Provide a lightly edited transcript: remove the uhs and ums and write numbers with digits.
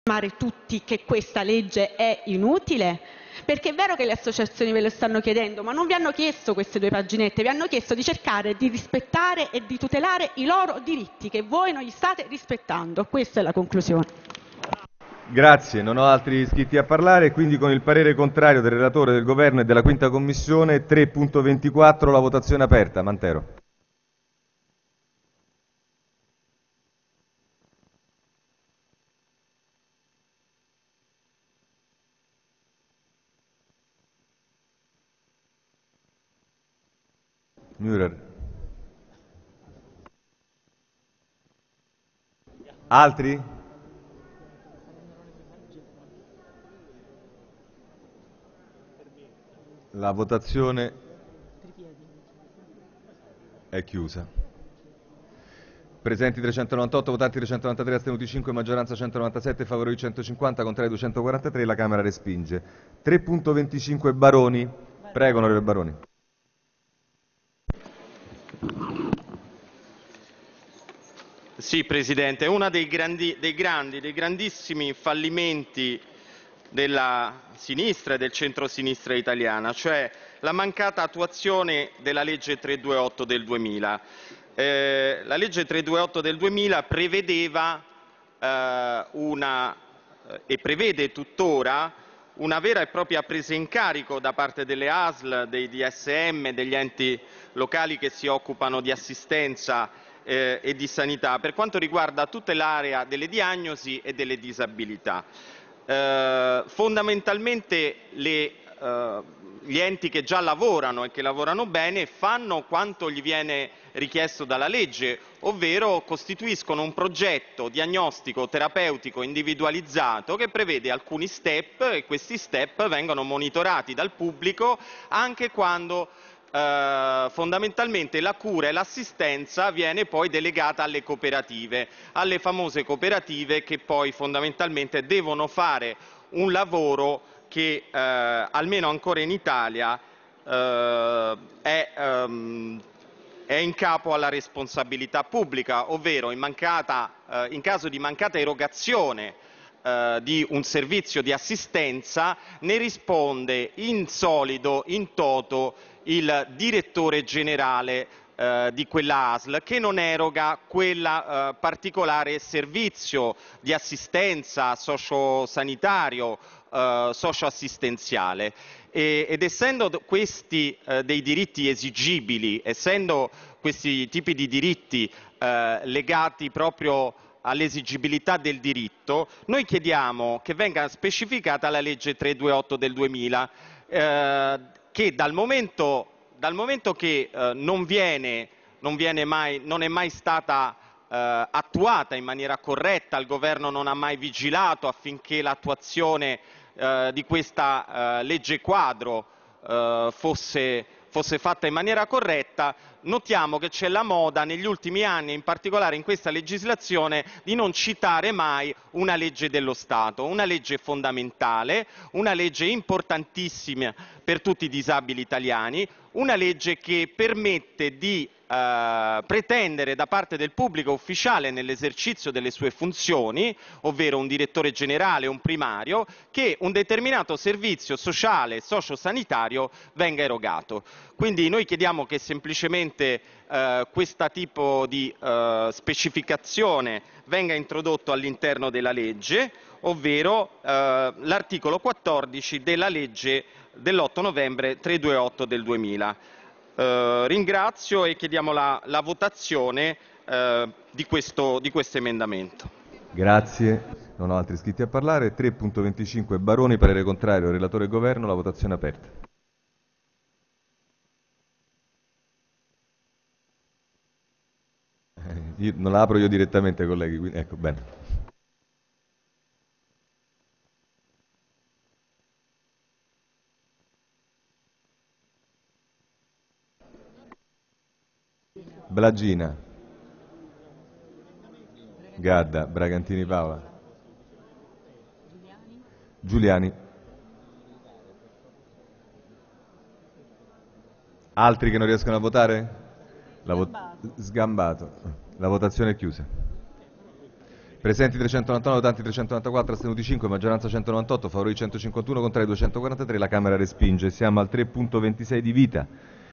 tutti che questa legge è inutile? Perché è vero che le associazioni ve lo stanno chiedendo, ma non vi hanno chiesto queste 2 paginette, vi hanno chiesto di cercare di rispettare e di tutelare i loro diritti, che voi non gli state rispettando. Questa è la conclusione. Grazie, non ho altri iscritti a parlare, quindi con il parere contrario del relatore, del Governo e della Quinta Commissione 3.24 la votazione è aperta. Mantero. Müller. Altri? La votazione è chiusa. Presenti 398, votanti 393, astenuti 5, maggioranza 197, favorevoli 150, contrari 243, la Camera respinge. 3.25 Baroni. Prego, onorevole Baroni. Sì, Presidente, uno dei grandissimi fallimenti della sinistra e del centro-sinistra italiana, cioè la mancata attuazione della legge 328 del 2000. La legge 328 del 2000 prevedeva e prevede tuttora una vera e propria presa in carico da parte delle ASL, dei DSM, degli enti locali che si occupano di assistenza e di sanità per quanto riguarda tutta l'area delle diagnosi e delle disabilità. Fondamentalmente gli enti che già lavorano e che lavorano bene fanno quanto gli viene richiesto dalla legge, ovvero costituiscono un progetto diagnostico terapeutico individualizzato che prevede alcuni step e questi step vengono monitorati dal pubblico anche quando fondamentalmente la cura e l'assistenza viene poi delegata alle cooperative, alle famose cooperative che poi fondamentalmente devono fare un lavoro che almeno ancora in Italia è in capo alla responsabilità pubblica, ovvero in caso di mancata erogazione di un servizio di assistenza ne risponde in solido, in toto, il direttore generale di quella ASL che non eroga quel particolare servizio di assistenza sociosanitario, socioassistenziale. Ed essendo questi dei diritti esigibili, essendo questi tipi di diritti legati proprio all'esigibilità del diritto, noi chiediamo che venga specificata la legge 328 del 2000, che dal momento che non è mai stata attuata in maniera corretta, il Governo non ha mai vigilato affinché l'attuazione di questa legge quadro fosse fatta in maniera corretta, notiamo che c'è la moda negli ultimi anni, in particolare in questa legislazione, di non citare mai una legge dello Stato, una legge fondamentale, una legge importantissima per tutti i disabili italiani, una legge che permette di pretendere da parte del pubblico ufficiale nell'esercizio delle sue funzioni, ovvero un direttore generale o un primario, che un determinato servizio sociale e sociosanitario venga erogato. Quindi noi chiediamo che semplicemente questo tipo di specificazione venga introdotto all'interno della legge, ovvero l'articolo 14 della legge dell'8 novembre 328 del 2000. Ringrazio e chiediamo la votazione di questo emendamento. Grazie, non ho altri iscritti a parlare. 3.25 Baroni, parere contrario, relatore e Governo, la votazione è aperta. Non la apro io direttamente, colleghi, quindi ecco, bene. Blagina. Gadda, Bragantini Paola. Giuliani. Altri che non riescono a votare? Sgambato. La votazione è chiusa. Presenti 399, votanti 394, astenuti 5, maggioranza 198, favorevoli 151, contrari 243, la Camera respinge. Siamo al 3.26 di vita.